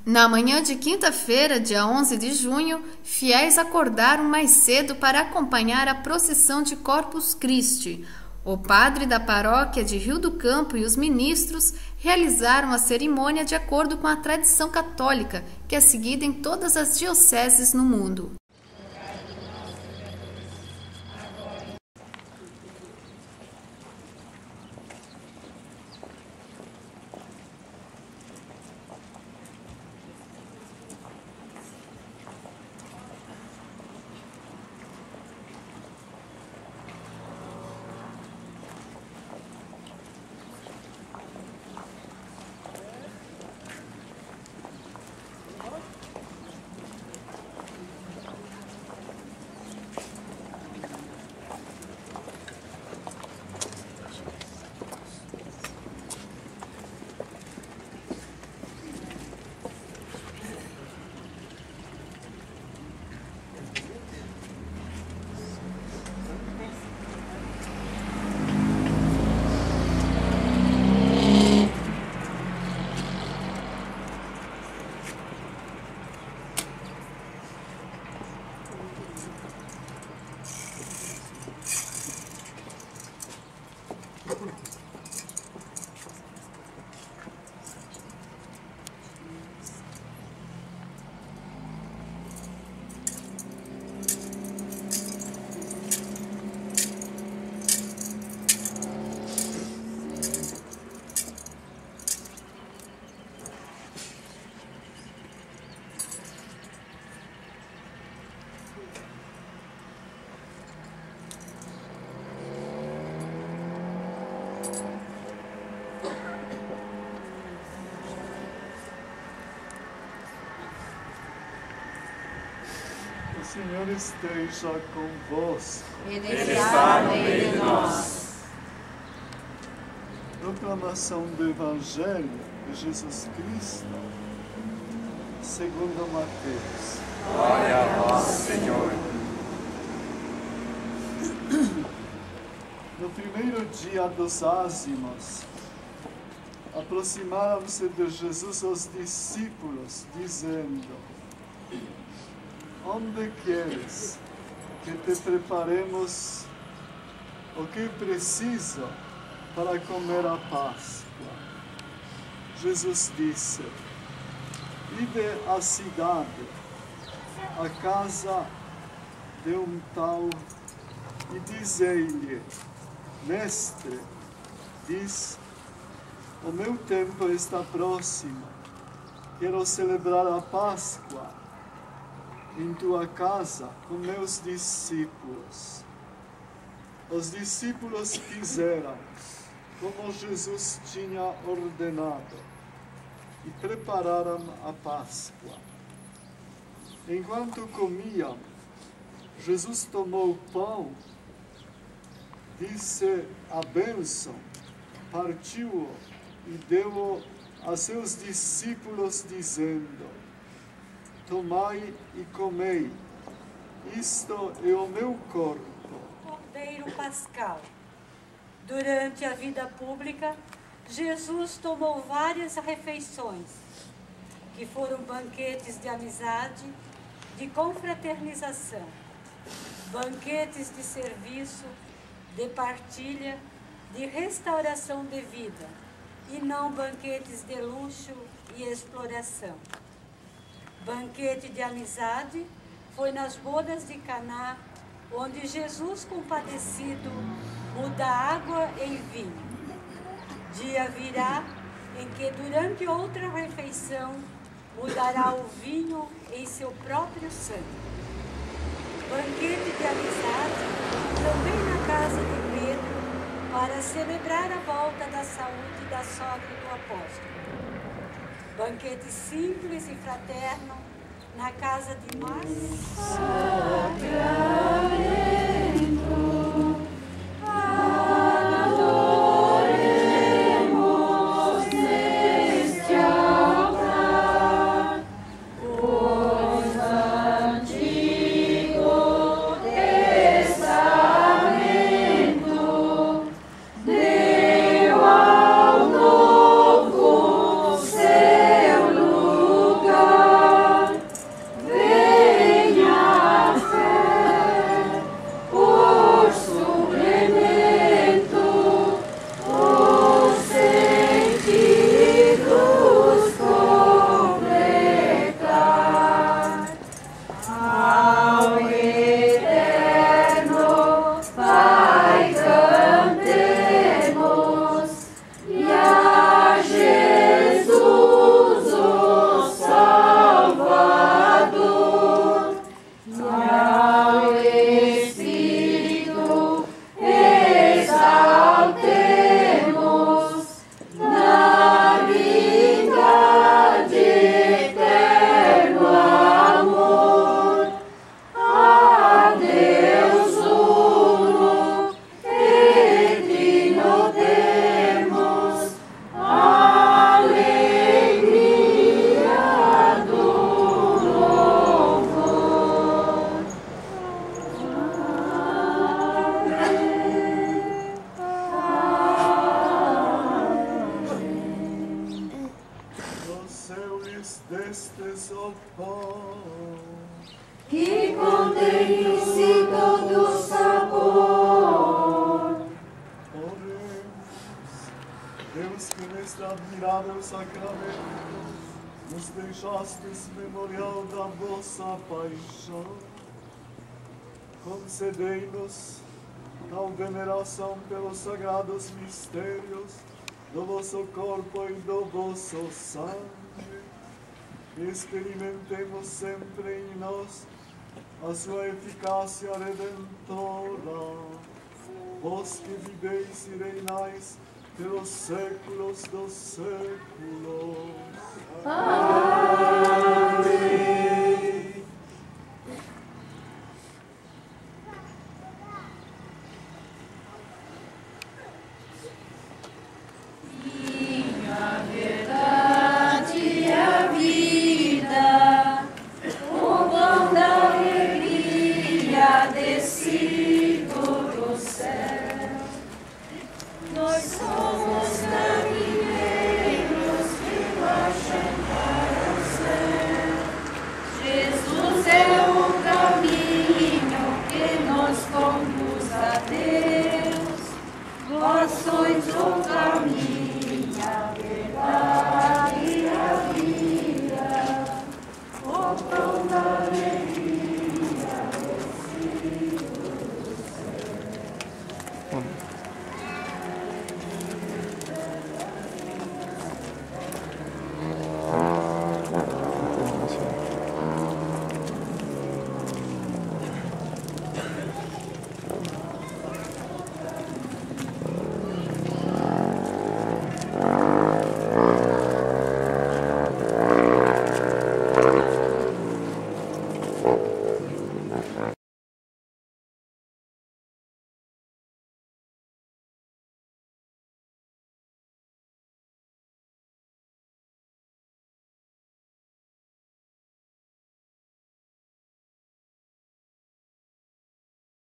Na manhã de quinta-feira, dia 11 de junho, fiéis acordaram mais cedo para acompanhar a procissão de Corpus Christi. O padre da paróquia de Rio do Campo e os ministros realizaram a cerimônia de acordo com a tradição católica, que é seguida em todas as dioceses no mundo. O Senhor esteja convosco. Ele está no meio de nós. Proclamação do Evangelho de Jesus Cristo, segundo Mateus. Glória a vós, Senhor. No primeiro dia dos ázimos, aproximaram-se de Jesus os discípulos, dizendo: onde queres que te preparemos o que precisa para comer a Páscoa? Jesus disse: ide à cidade, à casa de um tal, e dizei-lhe: Mestre, diz, o meu tempo está próximo, quero celebrar a Páscoa em tua casa com meus discípulos. Os discípulos fizeram como Jesus tinha ordenado e prepararam a Páscoa. Enquanto comiam, Jesus tomou o pão, disse a bênção, partiu-o e deu-o a seus discípulos, dizendo: tomai e comei, isto é o meu corpo. Cordeiro Pascal. Durante a vida pública, Jesus tomou várias refeições, que foram banquetes de amizade, de confraternização, banquetes de serviço, de partilha, de restauração de vida, e não banquetes de luxo e exploração. Banquete de amizade foi nas bodas de Caná, onde Jesus, compadecido, muda água em vinho. Dia virá em que, durante outra refeição, mudará o vinho em seu próprio sangue. Banquete de amizade também na casa de Pedro, para celebrar a volta da saúde da sogra do apóstolo. Banquete simples e fraterno na casa de Deu ao novo seu lugar. fruis destes, ó pão, que contém em si todo o sabor. Oremos. Deus, que neste admirável sacramento nos deixastes memorial da vossa paixão, concedei-nos tal veneração pelos sagrados mistérios do vosso corpo e do vosso sangue, que experimentemos sempre em nós a sua eficácia redentora, vós que viveis e reinais pelos séculos dos séculos. Amém. Minha verdade é a vida, o pão da alegria descido do céu. Nós somos caminheiros que marcham para o céu. Jesus é o caminho que nos conduz a Deus. Vós sois o caminho, a verdade e a vida.